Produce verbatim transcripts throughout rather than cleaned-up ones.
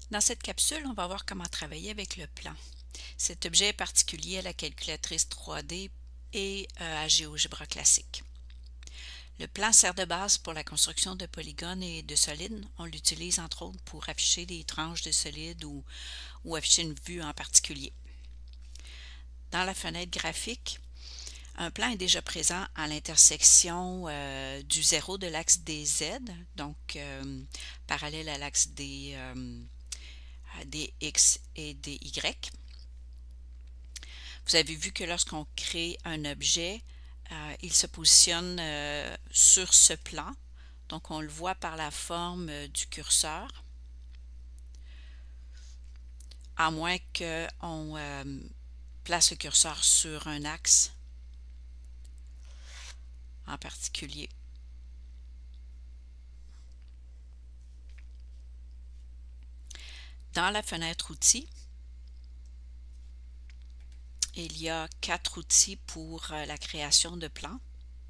Dans cette capsule, on va voir comment travailler avec le plan. Cet objet est particulier à la calculatrice trois D et euh, à GeoGebra classique. Le plan sert de base pour la construction de polygones et de solides. On l'utilise entre autres pour afficher des tranches de solides ou, ou afficher une vue en particulier. Dans la fenêtre graphique, un plan est déjà présent à l'intersection euh, du zéro de l'axe des Z, donc euh, parallèle à l'axe des, euh, des X et des Y. Vous avez vu que lorsqu'on crée un objet, euh, il se positionne euh, sur ce plan. Donc on le voit par la forme euh, du curseur. À moins qu'on euh, place le curseur sur un axe en particulier. Dans la fenêtre outils, il y a quatre outils pour euh, la création de plans.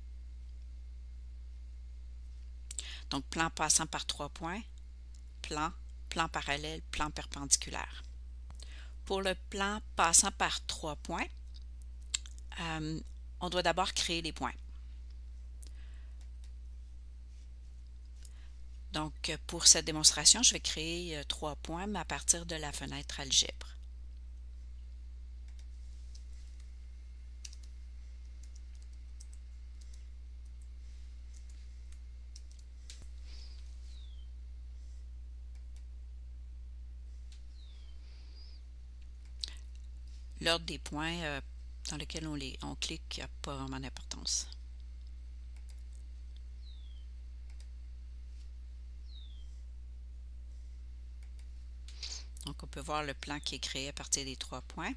Donc plan passant par trois points, plan, plan parallèle, plan perpendiculaire. Pour le plan passant par trois points, euh, on doit d'abord créer les points. Donc pour cette démonstration, je vais créer euh, trois points, mais à partir de la fenêtre algèbre. L'ordre des points euh, dans lequel on, les, on clique n'a pas vraiment d'importance. Donc on peut voir le plan qui est créé à partir des trois points.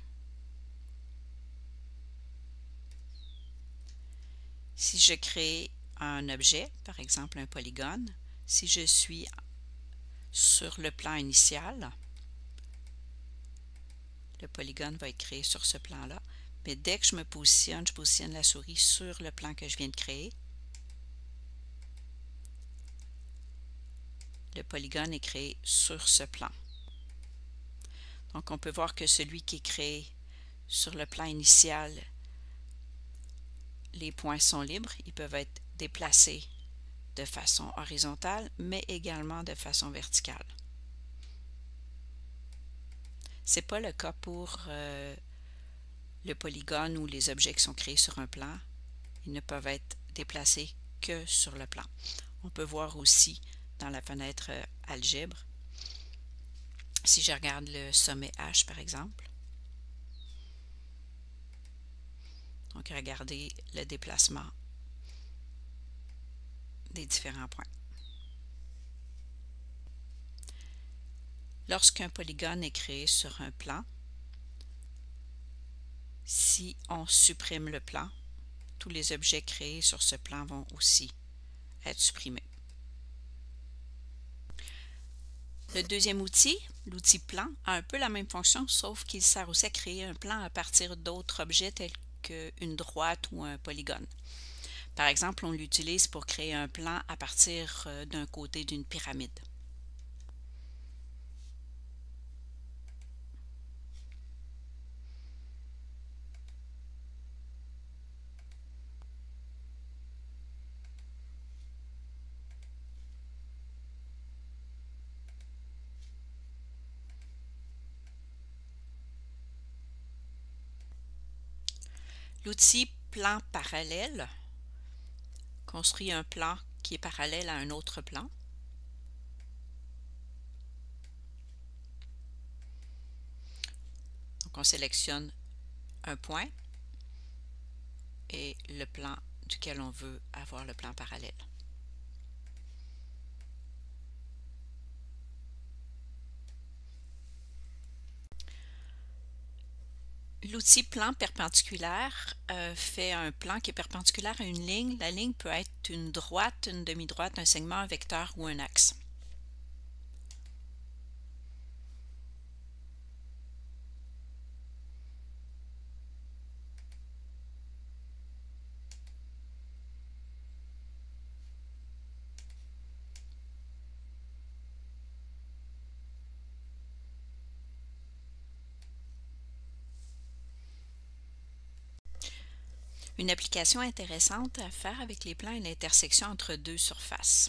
Si je crée un objet, par exemple un polygone, si je suis sur le plan initial, le polygone va être créé sur ce plan-là. Mais dès que je me positionne, je positionne la souris sur le plan que je viens de créer. Le polygone est créé sur ce plan. Donc on peut voir que celui qui est créé sur le plan initial, les points sont libres. Ils peuvent être déplacés de façon horizontale, mais également de façon verticale. Ce n'est pas le cas pour euh, le polygone ou les objets qui sont créés sur un plan. Ils ne peuvent être déplacés que sur le plan. On peut voir aussi dans la fenêtre euh, algèbre, si je regarde le sommet H par exemple, donc regardez le déplacement des différents points. Lorsqu'un polygone est créé sur un plan, si on supprime le plan, tous les objets créés sur ce plan vont aussi être supprimés. Le deuxième outil, l'outil plan, a un peu la même fonction, sauf qu'il sert aussi à créer un plan à partir d'autres objets tels qu'une droite ou un polygone. Par exemple, on l'utilise pour créer un plan à partir d'un côté d'une pyramide. L'outil plan parallèle construit un plan qui est parallèle à un autre plan. Donc on sélectionne un point et le plan duquel on veut avoir le plan parallèle. L'outil plan perpendiculaire euh, fait un plan qui est perpendiculaire à une ligne. La ligne peut être une droite, une demi-droite, un segment, un vecteur ou un axe. Une application intéressante à faire avec les plans est l'intersection entre deux surfaces.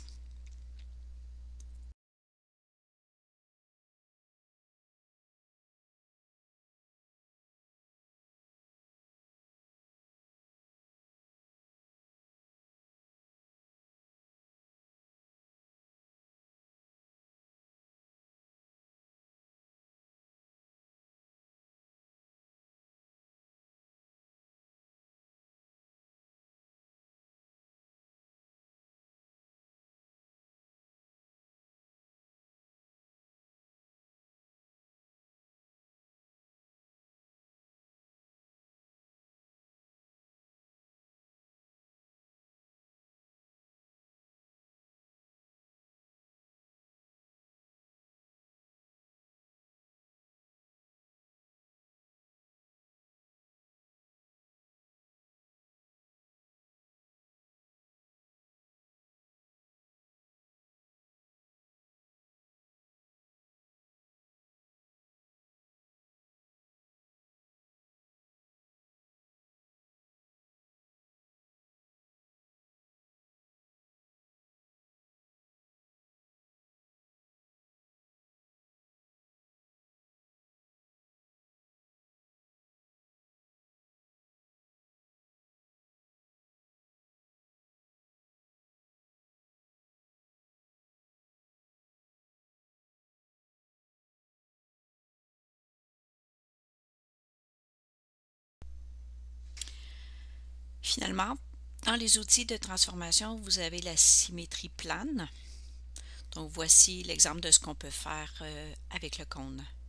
Finalement, dans les outils de transformation, vous avez la symétrie plane. Donc voici l'exemple de ce qu'on peut faire euh, avec le cône.